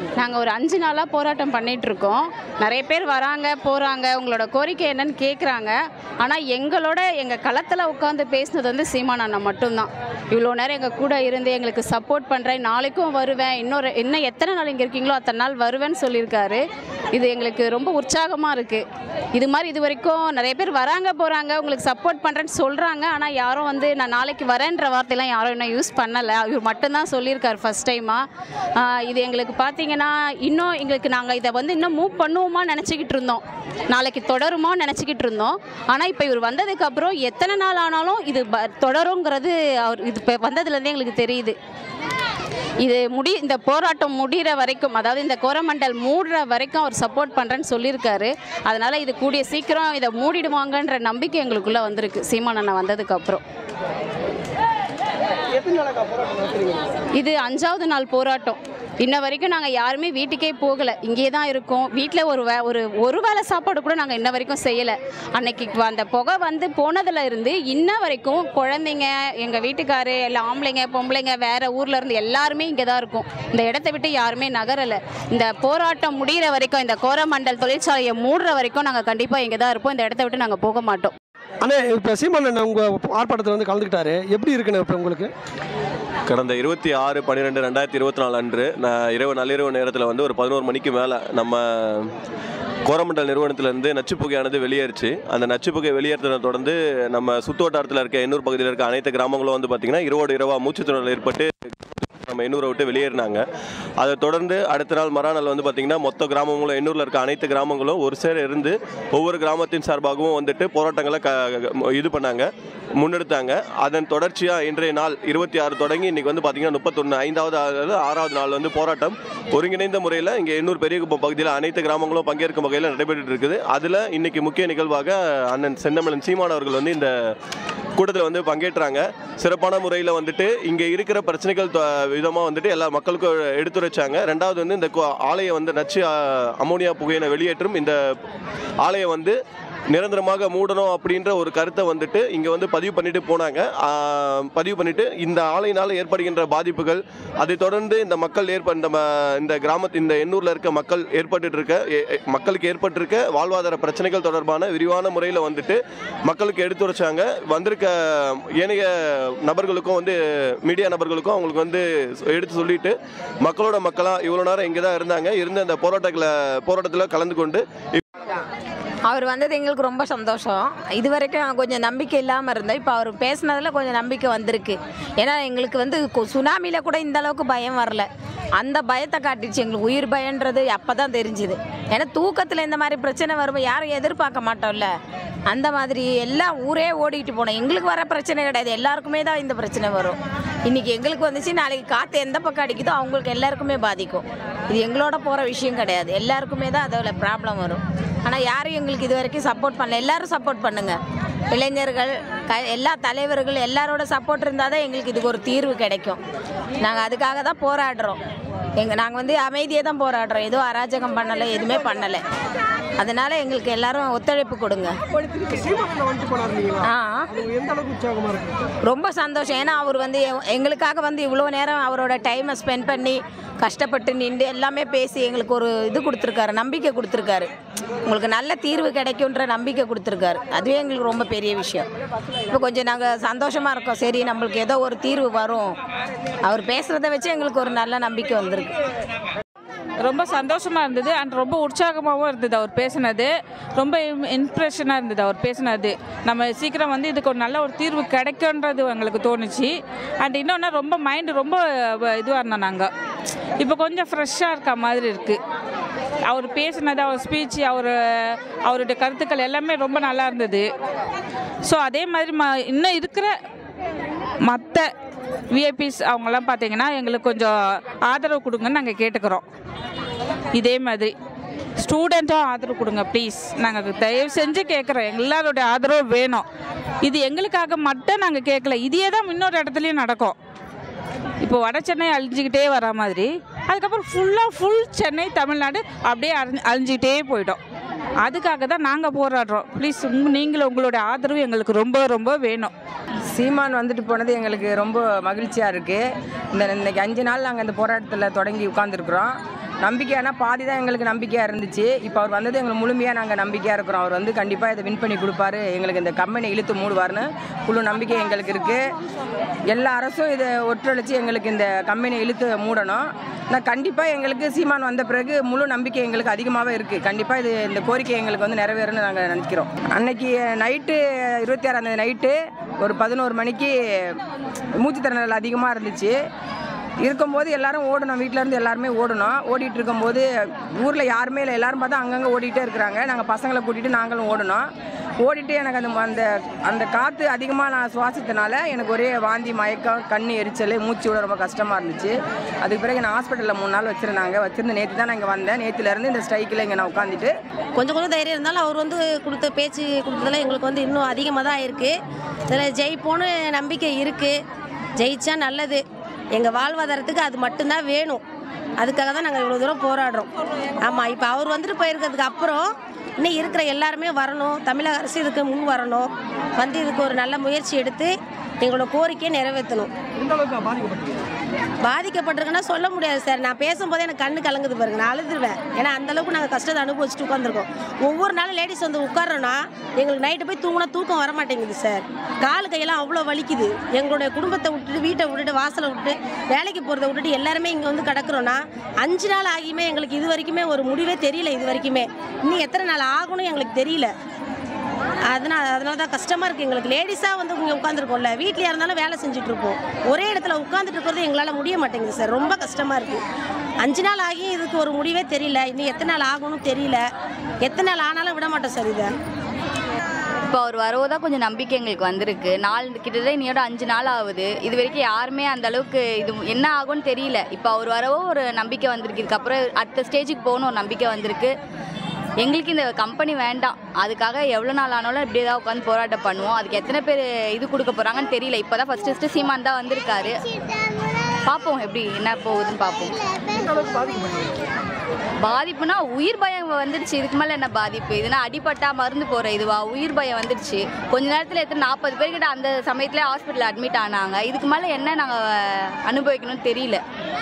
நாங்கள் ஒரு 5 நாளாக போராட்டம் பண்ணிகிட்ருக்கோம். நிறைய பேர் வராங்க போகிறாங்க, உங்களோட கோரிக்கை என்னன்னு கேட்குறாங்க. ஆனால் எங்கள் களத்தில் உட்காந்து பேசினது வந்து சீமான் அண்ணா மட்டும்தான். இவ்வளோ நேரம் எங்கள் கூட இருந்து எங்களுக்கு சப்போர்ட் பண்ணுறேன், நாளைக்கும் வருவேன், இன்னும் எத்தனை நாள் இங்கே இருக்கீங்களோ அத்தனை நாள் வருவேன்னு சொல்லியிருக்காரு. இது எங்களுக்கு ரொம்ப உற்சாகமாக இருக்குது. இது மாதிரி இது வரைக்கும் நிறைய பேர் வராங்க போகிறாங்க, உங்களுக்கு சப்போர்ட் பண்ணுறேன்னு சொல்கிறாங்க. ஆனால் யாரும் வந்து நான் நாளைக்கு வரேன்ற வார்த்தையெல்லாம் யாரும் இன்னும் யூஸ் பண்ணலை. இவர் மட்டும்தான் சொல்லியிருக்காரு ஃபஸ்ட் டைமாக. இது எங்களுக்கு பார்த்தீங்கன்னா இன்னும் எங்களுக்கு நாங்கள் இதை வந்து இன்னும் மூவ் பண்ணுவோமா நினச்சிக்கிட்டு இருந்தோம், நாளைக்கு தொடருமோ நினச்சிக்கிட்டு இருந்தோம். ஆனால் இப்போ இவர் வந்ததுக்கப்புறம் எத்தனை நாள் ஆனாலும் இது தொடருங்கிறது அவர் இது இப்போ வந்ததுலேருந்தே எங்களுக்கு தெரியுது. இந்த போராட்டம் முடிகிற வரைக்கும், அதாவது இந்த கோரமண்டல் மூடுற வரைக்கும் அவர் சப்போர்ட் பண்ணுறேன்னு சொல்லியிருக்காரு. அதனால் இது கூடிய சீக்கிரம் இதை மூடிடுவாங்கன்ற நம்பிக்கை எங்களுக்குள்ளே வந்திருக்கு சீமான் அண்ணா வந்ததுக்கப்புறம். இது 5வது நாள் போராட்டம். இன்ன வரைக்கும் நாங்கள் யாருமே வீட்டுக்கே போகலை, இங்கே தான் இருக்கோம். வீட்டில் ஒரு வேளை சாப்பாடு கூட நாங்கள் இன்ன வரைக்கும் செய்யலை. அன்னைக்கு அந்த புகை வந்து போனதில் இருந்து இன்ன வரைக்கும் குழந்தைங்க, எங்கள் வீட்டுக்காரு, எல்லாம் ஆம்பளைங்க பொம்பளைங்க வேறு ஊரில் இருந்து எல்லாருமே இங்கே தான் இருக்கும். இந்த இடத்த விட்டு யாருமே நகரலை. இந்த போராட்டம் முடிகிற வரைக்கும், இந்த கோரமண்டல் தொழிற்சாலையை மூடுற வரைக்கும் நாங்கள் கண்டிப்பாக இங்கே தான் இருப்போம். இந்த இடத்த விட்டு நாங்கள் போக மாட்டோம். ஆனால் இப்போ சீமான் அண்ணன் உங்கள் ஆர்ப்பாட்டத்தில் வந்து கலந்துக்கிட்டாரு, எப்படி இருக்குன்னு இப்போ உங்களுக்கு? கடந்த 26/12/2024 அன்று நள்ளிரவு நேரத்தில் வந்து ஒரு 11 மணிக்கு மேலே நம்ம கோரமண்டல் நிறுவனத்திலேருந்து நச்சுப்புகையானது வெளியேறிச்சு. அந்த நச்சுப்புகை வெளியேற்றதை தொடர்ந்து நம்ம சுற்றுவட்டாரத்தில் இருக்க எண்ணூர் பகுதியில் இருக்க அனைத்து கிராமங்களும் வந்து பார்த்திங்கன்னா இரவா மூச்சுத்திணறல் ஏற்பட்டு நம்ம எண்ணூரை விட்டு வெளியேறினாங்க. அதை தொடர்ந்து அடுத்த நாள் மறுநாள் வந்து பார்த்திங்கன்னா மொத்த கிராமங்களும் எண்ணூரில் இருக்க அனைத்து கிராமங்களும் ஒரு சேர இருந்து ஒவ்வொரு கிராமத்தின் சார்பாகவும் வந்துட்டு போராட்டங்களை முன்னெடுத்தாங்க. அதன் தொடர்ச்சியாக இன்றைய நாள் 26 தொடங்கி இன்றைக்கி வந்து பார்த்திங்கன்னா 31 6வது நாள் வந்து போராட்டம் ஒருங்கிணைந்த முறையில் இங்கே எண்ணூர் பெரியகுப்பம் பகுதியில் அனைத்து கிராமங்களும் பங்கேற்கும் வகையில் நடைபெற்று இருக்குது. அதில் இன்றைக்கி முக்கிய நிகழ்வாக அண்ணன் செந்தமிழன் சீமான் அவர்கள் வந்து இந்த கூட்டத்தில் வந்து பங்கேற்றாங்க. சிறப்பான முறையில் வந்துட்டு இங்கே இருக்கிற பிரச்சனைகள் விதமாக வந்துட்டு எல்லா மக்களுக்கும் எடுத்துரைச்சாங்க. ரெண்டாவது வந்து இந்த ஆலையை வந்து நச்சு அமோனியா புகையினை வெளியேற்றும் இந்த ஆலையை வந்து நிரந்தரமாக மூடணும் அப்படின்ற ஒரு கருத்தை வந்துட்டு இங்கே வந்து பதிவு பண்ணிட்டு இந்த ஆலையினால் ஏற்படுகின்ற பாதிப்புகள், அதை தொடர்ந்து இந்த மக்கள் இந்த எண்ணூரில் இருக்க மக்களுக்கு ஏற்பட்டிருக்க வாழ்வாதார பிரச்சனைகள் தொடர்பான விரிவான முறையில் வந்துட்டு மக்களுக்கு எடுத்துரைச்சாங்க. வந்திருக்க ஏனைய நபர்களுக்கும் வந்து மீடியா நபர்களுக்கும் அவங்களுக்கு வந்து எடுத்து சொல்லிட்டு மக்களாக இவ்வளோ நேரம் இங்கே தான் இருந்து அந்த போராட்டத்தில் கலந்து கொண்டு அவர் வந்தது எங்களுக்கு ரொம்ப சந்தோஷம். இது வரைக்கும் கொஞ்சம் நம்பிக்கை இல்லாமல் இருந்தோம். இப்போ அவர் பேசினதில் கொஞ்சம் நம்பிக்கை வந்திருக்கு. ஏன்னா எங்களுக்கு வந்து சுனாமியில் கூட இந்த அளவுக்கு பயம் வரல. அந்த பயத்தை காட்டிடுச்சு எங்களுக்கு. உயிர் பயன்றது அப்போ தான் தெரிஞ்சுது. ஏன்னா தூக்கத்தில் இந்த மாதிரி பிரச்சனை வரும்போது யாரும் எதிர்பார்க்க மாட்டோம்ல. அந்த மாதிரி எல்லாம் ஊரே ஓடிக்கிட்டு போனோம். எங்களுக்கு வர பிரச்சனை கிடையாது, எல்லாருக்குமே தான் இந்த பிரச்சனை வரும். இன்றைக்கி எங்களுக்கு வந்துச்சு, நாளைக்கு காற்று எந்த பக்கம் அடிக்குதோ அவங்களுக்கு எல்லாருக்குமே பாதிக்கும். இது எங்களோட போகிற விஷயம் கிடையாது, எல்லாருக்குமே தான் அதில் ப்ராப்ளம் வரும். ஆனால் யாரும் எங்களுக்கு இது வரைக்கும் சப்போர்ட் பண்ணல. எல்லோரும் சப்போர்ட் பண்ணுங்கள், இளைஞர்கள், எல்லா தலைவர்கள் எல்லாரோட சப்போர்ட் இருந்தால் தான் எங்களுக்கு இதுக்கு ஒரு தீர்வு கிடைக்கும். நாங்கள் அதுக்காக தான் போராடுறோம். நாங்கள் வந்து அமைதியாக தான் போராடுறோம், எதுவும் அராஜகம் பண்ணலை, எதுவுமே பண்ணலை. அதனால் எங்களுக்கு எல்லாரும் ஒத்துழைப்பு கொடுங்க. ரொம்ப சந்தோஷம். ஏன்னா அவர் வந்து எங்களுக்காக வந்து இவ்வளோ நேரம் அவரோட டைமை ஸ்பெண்ட் பண்ணி கஷ்டப்பட்டு நின்று எல்லாமே பேசி எங்களுக்கு ஒரு இது கொடுத்துருக்காரு, நம்பிக்கை கொடுத்துருக்காரு. உங்களுக்கு நல்ல தீர்வு கிடைக்குன்ற நம்பிக்கை கொடுத்துருக்காரு. அதுவே எங்களுக்கு ரொம்ப பெரிய விஷயம். இப்போ கொஞ்சம் நாங்கள் சந்தோஷமாக இருக்கோம். சரி, நம்மளுக்கு ஏதோ ஒரு தீர்வு வரும். அவர் பேசுகிறத வச்சு எங்களுக்கு ஒரு நல்ல நம்பிக்கை வந்திருக்கு. ரொம்ப சந்தோஷமாக இருந்தது அண்ட் ரொம்ப உற்சாகமாகவும் இருந்தது அவர் பேசினது. ரொம்ப இம்ப்ரெஷனாக இருந்தது அவர் பேசினது. நம்ம சீக்கிரம் வந்து இதுக்கு ஒரு நல்ல ஒரு தீர்வு கிடைக்குன்றது எங்களுக்கு தோணுச்சு. அண்ட் இன்னொன்று ரொம்ப மைண்டு ரொம்ப இதுவாக இருந்தோம் நாங்கள். இப்போ கொஞ்சம் ஃப்ரெஷ்ஷாக இருக்க மாதிரி இருக்குது. அவர் பேசினது, அவர் ஸ்பீச், அவருடைய கருத்துக்கள் எல்லாமே ரொம்ப நல்லா இருந்தது. ஸோ அதே மாதிரி இன்னும் இருக்கிற மற்ற விஐபிஸ் அவங்கெல்லாம் பார்த்தீங்கன்னா எங்களுக்கு கொஞ்சம் ஆதரவு கொடுங்கன்னு நாங்கள் கேட்டுக்கிறோம். இதே மாதிரி ஸ்டூடெண்ட்டும் ஆதரவு கொடுங்க ப்ளீஸ். நாங்கள் தயவு செஞ்சு கேட்குறோம், எல்லாரோடைய ஆதரவு வேணும். இது எங்களுக்காக மட்டும் நாங்கள் கேட்கல, இதே தான் இன்னொரு இடத்துலையும் நடக்கும். இப்போ வட சென்னை அழிஞ்சிக்கிட்டே வர மாதிரி அதுக்கப்புறம் ஃபுல் சென்னை தமிழ்நாடு அப்படியே அழிஞ்சிக்கிட்டே போயிட்டோம். அதுக்காக தான் நாங்கள் போராடுறோம். ப்ளீஸ் நீங்களும் உங்களுடைய ஆதரவு எங்களுக்கு ரொம்ப ரொம்ப வேணும். சீமான் வந்துட்டு போனது எங்களுக்கு ரொம்ப மகிழ்ச்சியாக இருக்குது. இன்னைக்கு 5 நாள் நாங்கள் இந்த போராட்டத்தில் தொடங்கி உட்காந்துருக்குறோம். நம்பிக்கையானா பாதி தான் எங்களுக்கு நம்பிக்கையாக இருந்துச்சு. இப்போ அவர் வந்தது எங்களுக்கு முழுமையாக நாங்கள் நம்பிக்கையாக இருக்கிறோம். அவர் வந்து கண்டிப்பாக இதை வின் பண்ணி கொடுப்பாரு, எங்களுக்கு இந்த கம்பெனி இழுத்து மூடுவார்னு முழு நம்பிக்கை எங்களுக்கு இருக்குது. எல்லா அரசும் இதை ஒத்துழைச்சி எங்களுக்கு இந்த கம்பெனி இழுத்து மூடணும். நான் கண்டிப்பாக எங்களுக்கு சீமான் வந்த பிறகு முழு நம்பிக்கை எங்களுக்கு அதிகமாகவே இருக்குது. கண்டிப்பாக இந்த கோரிக்கை எங்களுக்கு வந்து நிறைவேறும்னு நாங்கள் நினைக்கிறோம். அன்னைக்கு நைட்டு 26ஆம் நைட்டு ஒரு 11 மணிக்கு மூச்சுத்திறனல் அதிகமாக இருந்துச்சு. இருக்கும்போது எல்லாரும் ஓடணும், வீட்டிலேருந்து எல்லாருமே ஓடணும். ஓடிட்டு இருக்கும்போது ஊரில் யாருமே இல்லை, எல்லாரும் பார்த்தா அங்கங்கே ஓடிட்டே இருக்கிறாங்க. நாங்கள் பசங்களை கூட்டிகிட்டு நாங்களும் ஓடணும். ஓடிட்டு எனக்கு அந்த அந்த காற்று அதிகமாக நான் சுவாசித்தனால எனக்கு ஒரே வாந்தி, மயக்கம், கண் எரிச்சல், மூச்சு விட ரொம்ப கஷ்டமாக இருந்துச்சு. அதுக்கு பிறகு நான் ஹாஸ்பிட்டலில் 3 நாள் வச்சுருந்த நேற்று தான் நான் இங்கே வந்தேன். நேற்றுலேருந்து இந்த ஸ்ட்ரைக்கில் இங்கே நான் உட்காந்துட்டு கொஞ்சம் தைரியம் இருந்தாலும் அவர் வந்து கொடுத்த பேச்சு கொடுத்ததெல்லாம் எங்களுக்கு வந்து இன்னும் அதிகமாக தான் இருக்குது. இதில் ஜெயிப்போன்னு நம்பிக்கை இருக்குது. ஜெயிச்சா நல்லது. எங்கள் வாழ்வாதாரத்துக்கு அது மட்டும்தான் வேணும். அதுக்காக தான் நாங்கள் இவ்வளோ தூரம் போராடுறோம். ஆமாம், இப்போ அவர் வந்துட்டு போயிருக்கிறதுக்கு அப்புறம் இன்னும் இருக்கிற எல்லாருமே வரணும். தமிழக அரசு இதுக்கு முன் வரணும். வந்து இதுக்கு ஒரு நல்ல முயற்சி எடுத்து எங்களோட கோரிக்கையை நிறைவேற்றணும். பாதிக்கப்பட்டிருக்குன்னா சொல்ல முடியாது சார். நான் பேசும்போதே எனக்கு கண்ணு கலங்குது பாருங்க, நான் அழுதுருவேன். ஏன்னா அந்தளவுக்கு நாங்கள் கஷ்டத்தை அனுபவிச்சுட்டு உட்காந்துருக்கோம். ஒவ்வொரு நாளும் லேடிஸ் வந்து உட்காரோன்னா எங்களுக்கு நைட்டு போய் தூங்கினா தூக்கம் வர மாட்டேங்குது சார். கால் கையெல்லாம் அவ்வளோ வலிக்குது. எங்களுடைய குடும்பத்தை விட்டுட்டு, வீட்டை விட்டுட்டு, வாசலை விட்டுட்டு, வேலைக்கு போகிறத விட்டுட்டு எல்லாருமே இங்கே வந்து கிடக்குறோன்னா 5 நாள் ஆகியுமே எங்களுக்கு இது வரைக்குமே ஒரு முடிவே தெரியல. இது வரைக்குமே இன்னும் எத்தனை நாள் ஆகணும் எங்களுக்கு தெரியல. அதனால தான் கஷ்டமாக இருக்குது எங்களுக்கு. லேடிஸாக வந்து இங்கே உட்காந்துருக்கோம்ல, வீட்டில் இருந்தாலும் வேலை செஞ்சுட்ருப்போம். ஒரே இடத்துல உட்காந்துட்டு இருக்கிறது எங்களால் முடிய மாட்டேங்குது சார். ரொம்ப கஷ்டமாக இருக்குது. 5 நாள் ஆகி இதுக்கு ஒரு முடிவே தெரியல. இன்னும் எத்தனை நாள் ஆகணும்னு தெரியல. எத்தனை நாள் ஆனாலும் விட மாட்டோம் சார் இதை. இப்போ அவர் வரவோதான் கொஞ்சம் நம்பிக்கை எங்களுக்கு வந்திருக்கு. கிட்டத்தட்ட இன்னையோட 5 நாள் ஆகுது. இது வரைக்கும் யாருமே அந்த அளவுக்கு இது என்ன ஆகும்னு தெரியல. இப்போ அவர் வரவோ ஒரு நம்பிக்கை வந்திருக்கு. இதுக்கப்புறம் அடுத்த ஸ்டேஜுக்கு போகணும் ஒரு நம்பிக்கை வந்திருக்கு. எங்களுக்கு இந்த கம்பெனி வேண்டாம். அதுக்காக எவ்வளோ நாள் ஆனாலும் இப்படியே தான் உட்காந்து போராட்டம் பண்ணுவோம். அதுக்கு எத்தனை பேர் இது கொடுக்க போகிறாங்கன்னு தெரியல. இப்போ தான் ஃபஸ்ட்டு சீமான் தான் வந்திருக்காரு. பார்ப்போம் எப்படி என்ன போகுதுன்னு பார்ப்போம். பாதிப்புனா உயிர் பயம் வந்துடுச்சு. இதுக்கு மேலே என்ன பாதிப்பு? இதுனா அடிபட்டா மருந்து போகிற இதுவா? உயிர் பயம் வந்துடுச்சு. கொஞ்ச நேரத்தில் எத்தனை 40 பேர்கிட்ட அந்த சமயத்தில் ஹாஸ்பிட்டலில் அட்மிட் ஆனாங்க. இதுக்கு மேலே என்ன நாங்கள் அனுபவிக்கணும்னு தெரியல.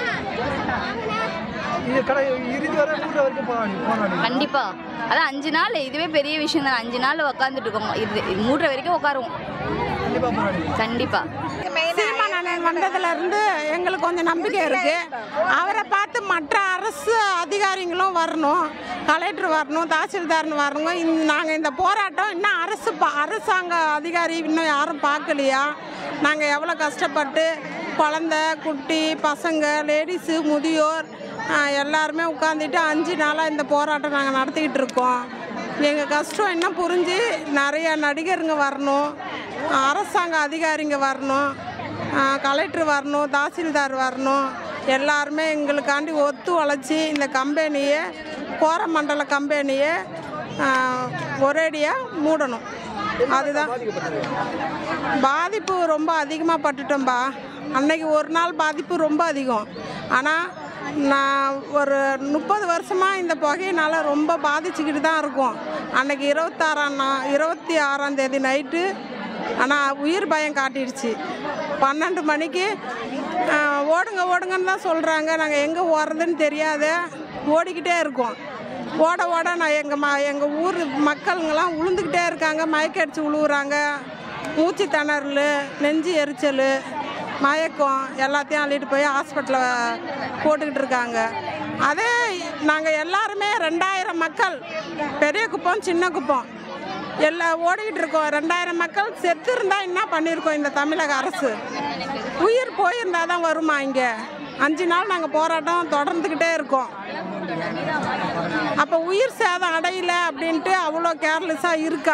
கண்டிப்பா அதான் 5 நாள் இதுவே பெரிய விஷயம் தான். 5 நாள் உட்காந்துட்டு இருக்கோம். இது மூடுற வரைக்கும் உட்காருவோம். கண்டிப்பா சீமான் அண்ணன் வந்ததுலேருந்து எங்களுக்கு கொஞ்சம் நம்பிக்கை இருக்குது. அவரை பார்த்து மற்ற அரசு அதிகாரிகளும் வரணும், கலெக்டர் வரணும், தாசில்தார்னு வரணும். நாங்கள் இந்த போராட்டம் இன்னும் அரசாங்க அதிகாரி இன்னும் யாரும் பார்க்கலையா? நாங்கள் எவ்வளோ கஷ்டப்பட்டு குழந்தை, குட்டி, பசங்க, லேடிஸு, முதியோர் எல்லாருமே உட்காந்துட்டு 5 நாளாக இந்த போராட்டம் நாங்கள் நடத்திக்கிட்டு இருக்கோம். எங்கள் கஷ்டம் என்ன புரிஞ்சு நிறைய நடிகருங்க வரணும், அரசாங்க அதிகாரிங்க வரணும், கலெக்டர் வரணும், தாசில்தார் வரணும். எல்லாருமே எங்களுக்காண்டி ஒத்து உழைச்சி இந்த கம்பெனியை, கோரமண்டல கம்பெனியை ஒரேடியாக மூடணும். அதுதான் பாதிப்பு. ரொம்ப அதிகமாக பட்டுட்டோம்பா. அன்னைக்கு ஒரு நாள் பாதிப்பு ரொம்ப அதிகம். ஆனால் நான் ஒரு 30 வருஷமாக இந்த புகையினால் ரொம்ப பாதிச்சுக்கிட்டு தான் இருக்கோம். அன்றைக்கி 26ஆம் தேதி நைட்டு ஆனால் உயிர் பயம் காட்டிடுச்சு. 12 மணிக்கு ஓடுங்கன்னு தான் சொல்கிறாங்க. நாங்கள் எங்கே ஓடுறதுன்னு தெரியாத ஓடிக்கிட்டே இருக்கோம். ஓட நான் எங்கள் ஊர் மக்களுங்கெல்லாம் உளுந்துக்கிட்டே இருக்காங்க. மயக்கடிச்சு உழுவுறாங்க. மூச்சு திணறல், நெஞ்சு எரிச்சல், மயக்கம் எல்லாத்தையும் அள்ளிட்டு போய் ஹாஸ்பிட்டலில் போட்டுக்கிட்டு இருக்காங்க. அதே நாங்கள் எல்லாருமே 2000 மக்கள், பெரிய குப்பம் சின்ன குப்பம் எல்லாம் ஓடிக்கிட்டு இருக்கோம். 2000 மக்கள் செத்து இருந்தால் என்ன பண்ணியிருக்கோம் இந்த தமிழக அரசு? உயிர் போயிருந்தால் தான் வருமா? இங்கே 5 நாள் நாங்கள் போராட்டம் தொடர்ந்துக்கிட்டே இருக்கோம். அப்போ உயிர் சேதம் அடையலை அப்படின்ட்டு அவ்வளோ கேர்லெஸ்ஸாக இருக்கா?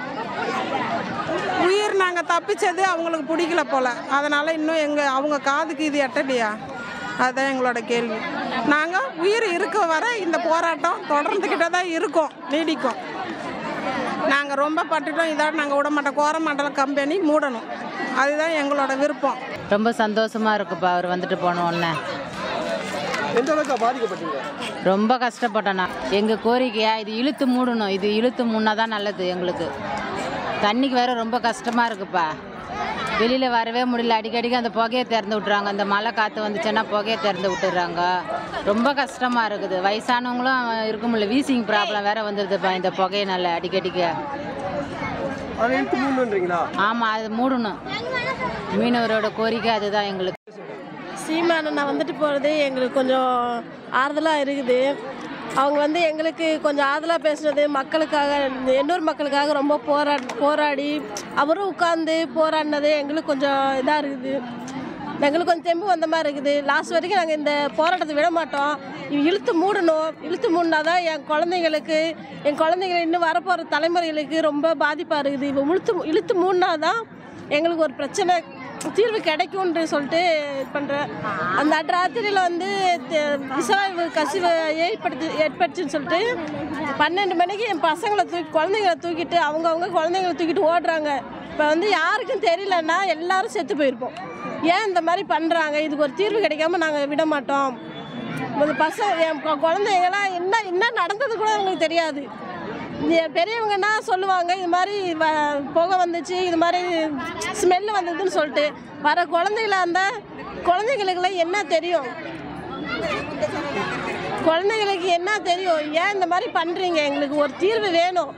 உயிர் நாங்கள் தப்பிச்சது அவங்களுக்கு பிடிக்கல போல். அதனால் இன்னும் அவங்க காதுக்கு இது எட்டலையா? அதுதான் எங்களோட கேள்வி. நாங்கள் உயிர் இருக்க வர இந்த போராட்டம் தொடர்ந்துக்கிட்டே தான் இருக்கோம், நீடிக்கும். நாங்கள் ரொம்ப பட்டுட்டோம். இதோட நாங்கள் விட மாட்டோம். கோரமண்டல கம்பெனி மூடணும். அதுதான் எங்களோட விருப்பம். ரொம்ப சந்தோஷமாக இருக்குப்பா அவர் வந்துட்டு போனோன்னே. எந்த அளவுக்கு பாதிக்கப்பட்டீங்க? ரொம்ப கஷ்டப்பட்டோண்ணா. எங்கள் கோரிக்கையா இது இழுத்து மூடணும். இது இழுத்து மூடினா தான் நல்லது. எங்களுக்கு தண்ணிக்கு வேறு ரொம்ப கஷ்டமாக இருக்குப்பா. வெளியில் வரவே முடியல. அடிக்கடிக்கு அந்த புகையை திறந்து விட்டுறாங்க. அந்த மழை காற்று வந்துச்சுன்னா புகையை திறந்து விட்டுறாங்க. ரொம்ப கஷ்டமாக இருக்குது. வயசானவங்களும் இருக்க முடியல. வீசிங் ப்ராப்ளம் வேறு வந்துடுதுப்பா இந்த புகையினால அடிக்கடிக்கு. ஆமாம், அது மூடணும். மீனவரோட கோரிக்கை அதுதான் எங்களுக்கு. சீமானண்ணா வந்துட்டு போகிறது எங்களுக்கு கொஞ்சம் ஆறுதலாக இருக்குது. அவங்க வந்து எங்களுக்கு கொஞ்சம் ஆறுதலாக பேசுனது, மக்களுக்காக, எண்ணூர் மக்களுக்காக ரொம்ப போராடி அவரும் உட்காந்து போராடினது எங்களுக்கு கொஞ்சம் இதாக இருக்குது. எங்களுக்கு கொஞ்சம் தெம்பு வந்த மாதிரி இருக்குது. லாஸ்ட் வரைக்கும் நாங்கள் இந்த போராட்டத்தை விட மாட்டோம். இழுத்து மூடணும். இழுத்து மூடினா தான் என் குழந்தைங்களுக்கு, என் குழந்தைங்களை இன்னும் வரப்போகிற தலைமுறைகளுக்கு ரொம்ப பாதிப்பாக இருக்குது. இப்போ இழுத்து மூடினா தான் எங்களுக்கு ஒரு பிரச்சனை தீர்வு கிடைக்கும்னு சொல்லிட்டு இது பண்ணுறேன். அந்த ராத்திரியில் வந்து விசவாயு கசிவு ஏற்படுச்சுன்னு சொல்லிட்டு 12 மணிக்கு என் பசங்களை குழந்தைங்களை தூக்கிட்டு அவங்க குழந்தைங்களை தூக்கிட்டு ஓடுறாங்க. இப்போ வந்து யாருக்கும் தெரியலன்னா எல்லாரும் செத்து போயிருப்போம். ஏன் இந்த மாதிரி பண்ணுறாங்க? இதுக்கு ஒரு தீர்வு கிடைக்காம நாங்கள் விட மாட்டோம். என் குழந்தைங்களாம் என்ன நடந்தது கூட எங்களுக்கு தெரியாது. பெரியவங்கன்னா சொல்லுவாங்க இது மாதிரி புகை வந்துச்சு, இது மாதிரி ஸ்மெல்லு வந்ததுன்னு சொல்லிட்டு. வர குழந்தைகளாக இருந்தால் குழந்தைங்களுக்குலாம் என்ன தெரியும்? குழந்தைங்களுக்கு என்ன தெரியும்? ஏன் இந்த மாதிரி பண்ணுறீங்க? எங்களுக்கு ஒரு தீர்வு வேணும்.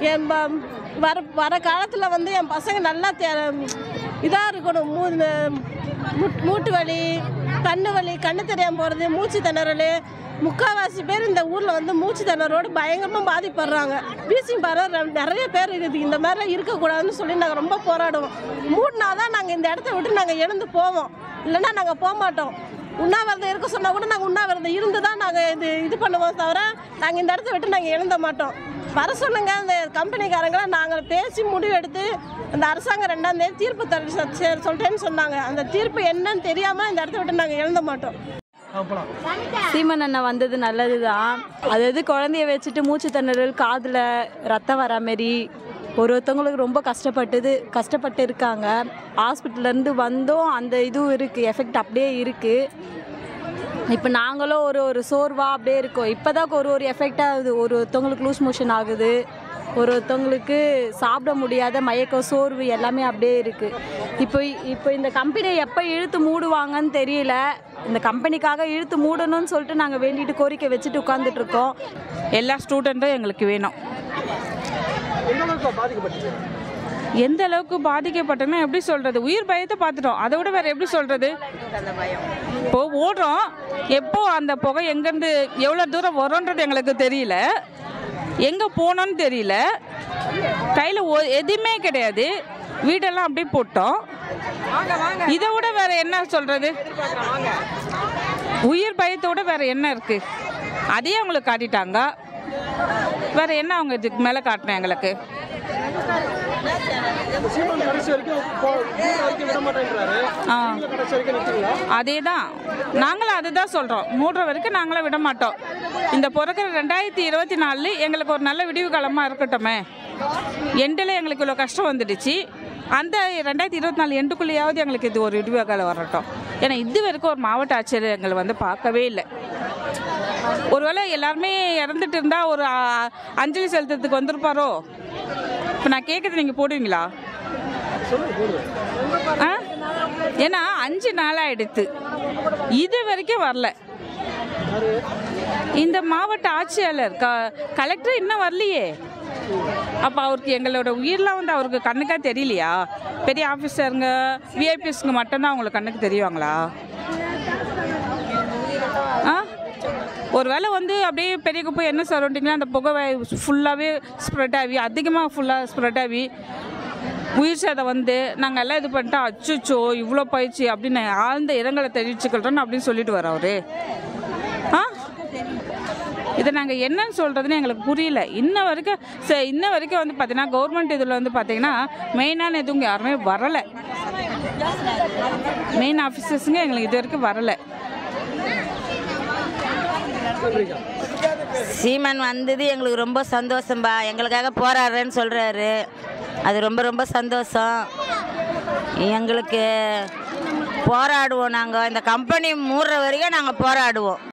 வர காலத்தில் வந்து என் பசங்க நல்லா இதாக இருக்கணும். மூட்டு வலி, கண்ணு தெரியாமல் போகிறது, மூச்சு திணறல். முக்கால்வாசி பேர் இந்த ஊரில் வந்து மூச்சு திணறோடு பயங்கரமாக பாதிப்படுறாங்க. வீசிங் பாரு நிறைய பேர் இருக்குது. இந்த மாதிரிலாம் இருக்கக்கூடாதுன்னு சொல்லி நாங்கள் ரொம்ப போராடுவோம். மூடினா தான் நாங்கள் இந்த இடத்த விட்டு நாங்கள் எழுந்து போவோம். இல்லைன்னா நாங்கள் போக மாட்டோம். உண்ணாவிரதம் இருக்க சொன்னால் கூட நாங்கள் உண்ணாவிரதம் இருந்து தான் நாங்கள் இது பண்ணுவோம். தவிர நாங்கள் இந்த இடத்த விட்டு நாங்கள் எழுந்த மாட்டோம். வர சொல்லுங்க அந்த கம்பெனிக்காரங்களை. நாங்கள் பேசி முடிவெடுத்து அந்த அரசாங்கம் 2ஆம் தேதி தீர்ப்பு சொல்லிட்டேன்னு சொன்னாங்க. அந்த தீர்ப்பு என்னன்னு தெரியாமல் இந்த இடத்த விட்டு நாங்கள் எழுந்த மாட்டோம். சீமன் அண்ணன் வந்தது நல்லது தான். அதாவது குழந்தைய வச்சுட்டு மூச்சு திணறல், காதில் ரத்தம் வர மாரி ஒருத்தவங்களுக்கு ரொம்ப கஷ்டப்பட்டு இருக்காங்க. ஹாஸ்பிட்டல்லேருந்து வந்தோம், அந்த இதுவும் இருக்குது, எஃபெக்ட் அப்படியே இருக்குது. இப்போ நாங்களும் ஒரு சோர்வாக அப்படியே இருக்கோம். இப்போ தான் ஒரு எஃபெக்ட் ஆகுது. ஒருத்தவங்களுக்கு லூஸ் மோஷன் ஆகுது, ஒருத்தவங்களுக்கு சாப்பிட முடியாத மயக்கம், சோர்வு எல்லாமே அப்படியே இருக்குது. இப்போ இந்த கம்பெனியை எப்போ இழுத்து மூடுவாங்கன்னு தெரியல. இந்த கம்பெனிக்காக இழுத்து மூடணும்னு சொல்லிட்டு நாங்கள் வேண்டிட்டு கோரிக்கை வச்சுட்டு உட்காந்துட்ருக்கோம். எல்லா ஸ்டூடெண்ட்டும் எங்களுக்கு வேணும். எந்த அளவுக்கு பாதிக்கப்பட்டோன்னா எப்படி சொல்கிறது? உயிர் பயத்தை பார்த்துட்டோம். அதை விட வேறு எப்படி சொல்கிறது? இப்போ ஓடுறோம், எப்போ அந்த புகை எங்கேருந்து எவ்வளோ தூரம் வரோன்றது எங்களுக்கு தெரியல, எங்கே போனோன்னு தெரியல, கையில் எதுவுமே கிடையாது, வீடெல்லாம் அப்படியே போட்டோம். இதை விட வேறு என்ன சொல்கிறது? உயிர் பயத்தோட வேறு என்ன இருக்குது? அதையே அவங்களுக்கு காட்டிட்டாங்க. வேறு என்ன அவங்க இதுக்கு மேலே காட்டினேன் எங்களுக்கு? அதே தான் நாங்களும் அதுதான் சொல்கிறோம். மூடுற வரைக்கும் நாங்களும் விட மாட்டோம். இந்த பிறக்கிற 2024 எங்களுக்கு ஒரு நல்ல விடிவு காலமாக இருக்கட்டுமே. எண்டில் எங்களுக்கு இவ்வளோ கஷ்டம் வந்துடுச்சு. அந்த 2024 எண்டுக்குள்ளேயாவது எங்களுக்கு இது ஒரு விடிவு காலம் வரட்டும். ஏன்னா இது வரைக்கும் ஒரு மாவட்ட ஆட்சியர் எங்களை வந்து பார்க்கவே இல்லை. ஒருவேளை எல்லாருமே இறந்துட்டு இருந்தால் ஒரு அஞ்சலி செலுத்துறதுக்கு வந்திருப்பாரோ? இப்போ நான் கேட்குறது நீங்கள் போடுவீங்களா? ஏன்னா 5 நாள் ஆகிடுது, இது வரைக்கும் வரல. இந்த மாவட்ட ஆட்சியாளர் கலெக்டர் இன்னும் வரலையே. அப்போ அவருக்கு எங்களோட உயிரெலாம் வந்து அவருக்கு கண்ணுக்காக தெரியலையா? பெரிய ஆஃபீஸருங்க, விஐபிஸ்ங்க மட்டும்தான் அவங்களுக்கு கண்ணுக்கு தெரியுவாங்களா? ஒரு வேளை வந்து அப்படியே பெரிய குப்பை என்ன சரௌண்டிங்கில் அந்த புகை ஃபுல்லாகவே ஸ்ப்ரெட் ஆகி, அதிகமாக ஃபுல்லாக ஸ்ப்ரெட் ஆகி உயிர் சேதம் வந்து நாங்கள் எல்லாம் இது பண்ணிட்டா அச்சுச்சோ இவ்வளோ போயிடுச்சு அப்படின்னு ஆழ்ந்த இரங்கலை தெரிவிச்சுக்கிறோன்னு அப்படின்னு சொல்லிட்டு வரோம் அவரு. இதை நாங்கள் என்னன்னு சொல்கிறதுன்னு எங்களுக்கு புரியல. இன்ன வரைக்கும் வந்து பார்த்தீங்கன்னா கவர்மெண்ட் இதில் வந்து பார்த்தீங்கன்னா மெயினான எதுவும் யாருமே வரலை. மெயின் ஆஃபீஸர்ஸுங்க எங்களுக்கு இது வரைக்கும் வரலை. சீமான் வந்தது எங்களுக்கு ரொம்ப சந்தோஷம்பா. எங்களுக்காக போராடுறேன்னு சொல்கிறாரு, அது ரொம்ப ரொம்ப சந்தோஷம். எங்களுக்கு போராடுவோம். நாங்கள் இந்த கம்பெனி மூடுற வரைக்கும் நாங்கள் போராடுவோம்.